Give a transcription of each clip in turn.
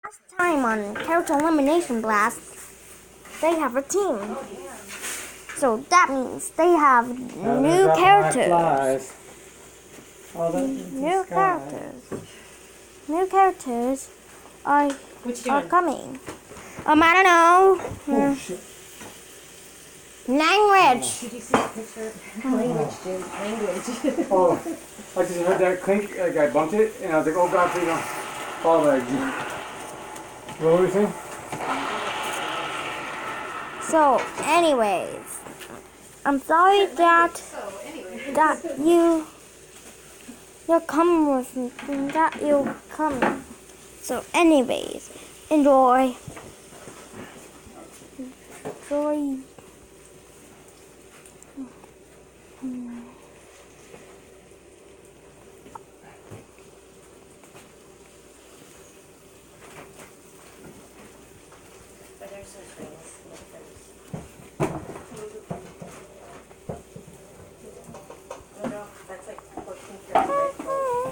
Last time on Character Elimination Blast, they have a team. So that means they have new characters. New characters are coming. I don't know. Language. Did you see the picture? Language, dude. Language. Oh, I just heard that clink, like I bumped it, and I was like, oh god, please don't fall back. What were we saying? So, anyways, I'm sorry that you're coming with me, that you're coming. So, anyways, enjoy. But there's some strings. Oh no, that's like 14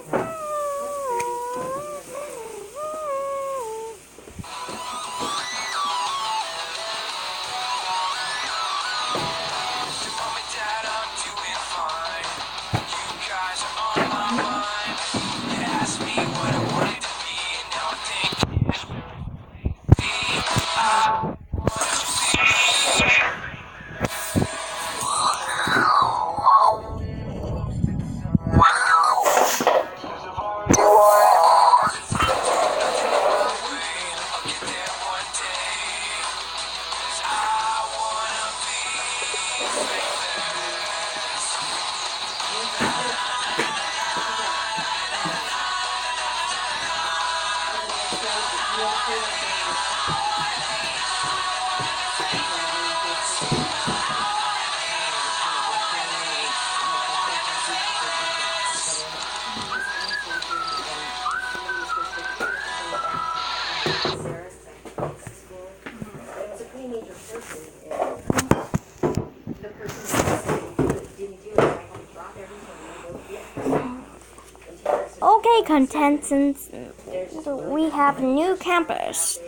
Okay, contestants, we have a new campus.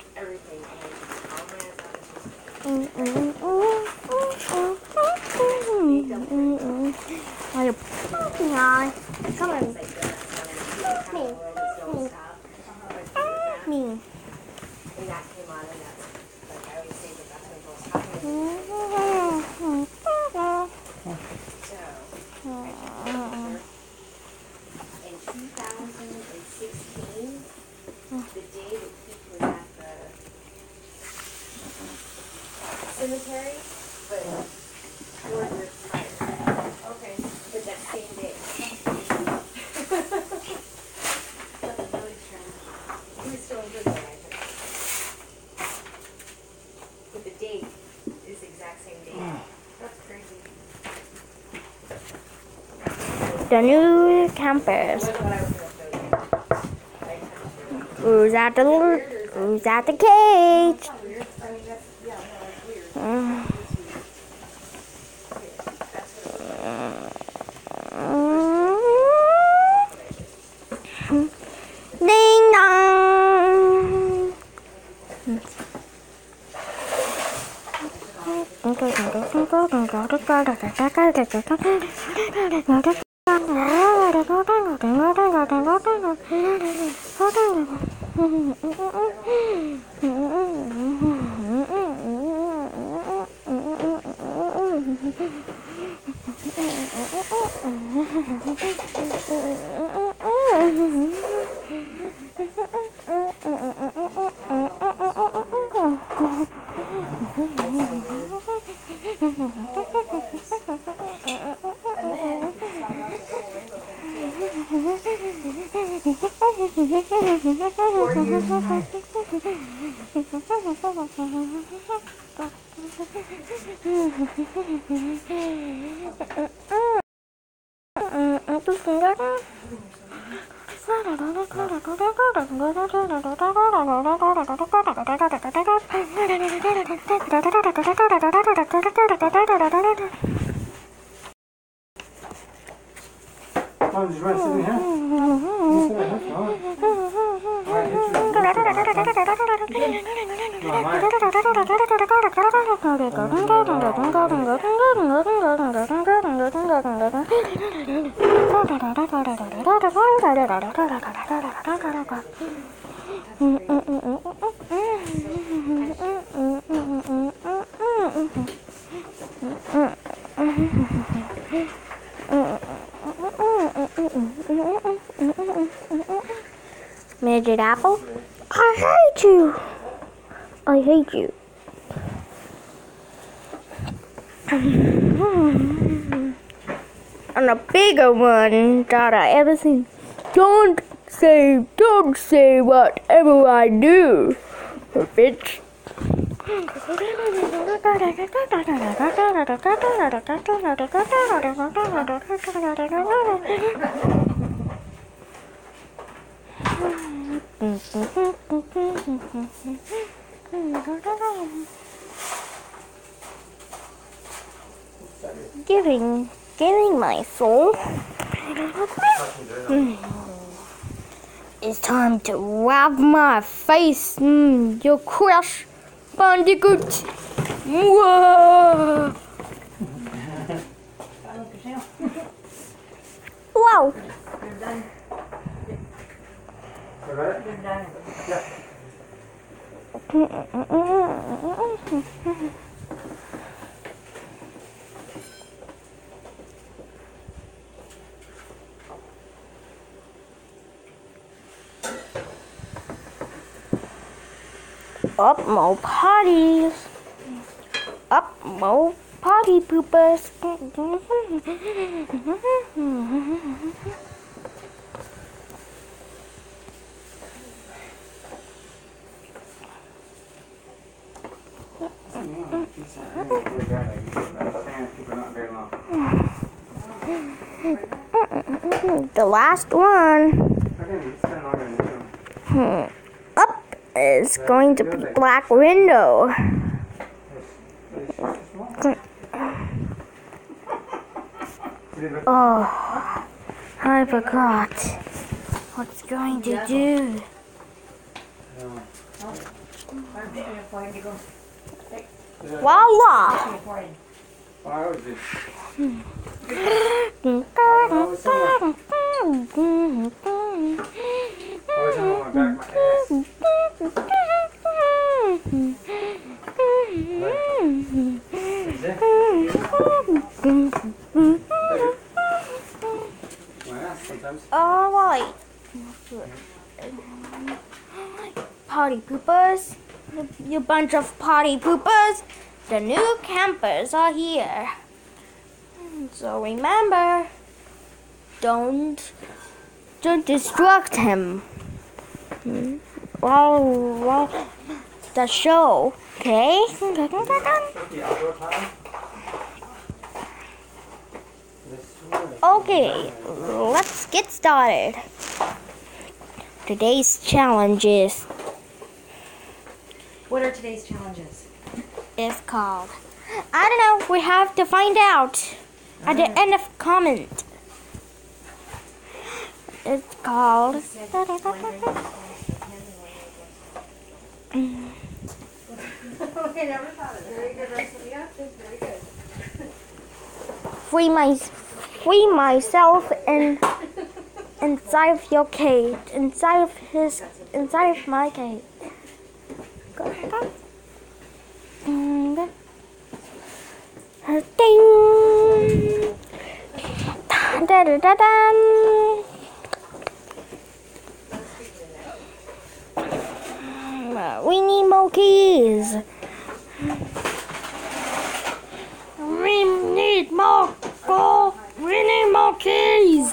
Are you popping on? Come on. Me. And that came on, and that's like I always say that that's when girls happen. In 2016, the day that Keith was at the cemetery, but 4 years prior. Okay. But that same day. He was still in good though, I think. But the date is the exact same date. That's crazy. The new campus. Who's at the cage? Ding dong. Oh, did you want to sit in here? You sit in here? Oh. All right, hit you. Midget apple, I hate you. I hate you. And a bigger one that I ever seen. Don't say whatever I do, bitch. Giving my soul. It's time to wrap my face in your crush, Bandicoot. Whoa! Wow! You're done. All right? You're done. Yeah. Up more parties. Up more party poopers. The last one. Up is going to be Black Window. Oh, I forgot what's going to do. Voila! All right, party poopers, you bunch of party poopers, the new campers are here. So remember, don't distract him while the show, okay? Okay, let's get started. Today's challenges What are today's challenges? is called, I don't know, we have to find out at the end of comment. It's called I never thought of it. Very good, Russell. Yeah, that's very good. free myself inside of your cage, inside of my cage. Ding! Da da da da! We need more keys. We need more gold. We need more keys.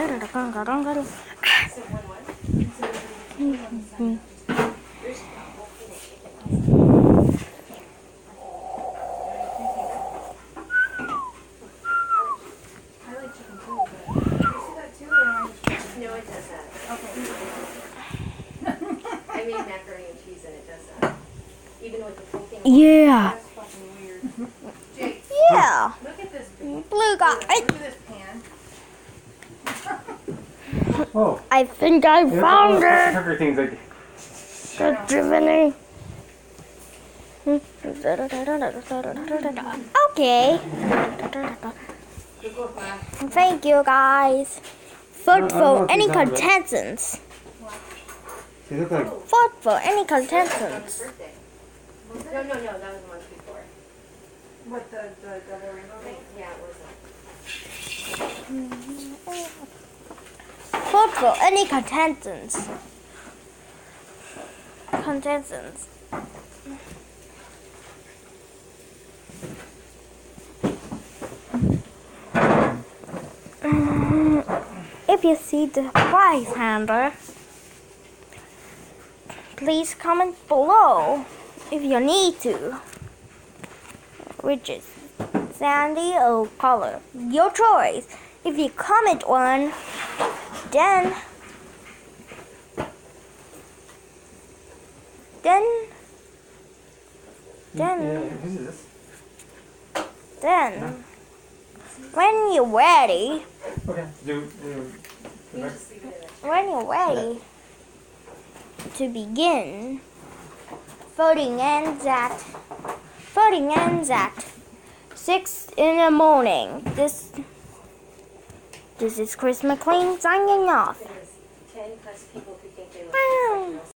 No, it does that. Okay. I made macaroni and cheese and it does that. Even with the full thing. Yeah. That's fucking weird. Jake, Yeah. look at this big. Blue guy. Look at this pan. Oh. I think I found it. Everything's like. Driven. Okay. Thank you guys. Vote for any contestants. They look like Vote for any contestants. Birthday. No, that was the month before. What, the double rainbow thing? Yeah, it was. Vote for any contestants. Contestants. If you see the prize handler, please comment below if you need to. Which is sandy or color? Your choice. If you comment one, then who's this? then when you're ready, Okay. when you're ready to begin, voting ends at 6 in the morning. This is Chris McLean signing off. 10 plus people who think they look Wow. like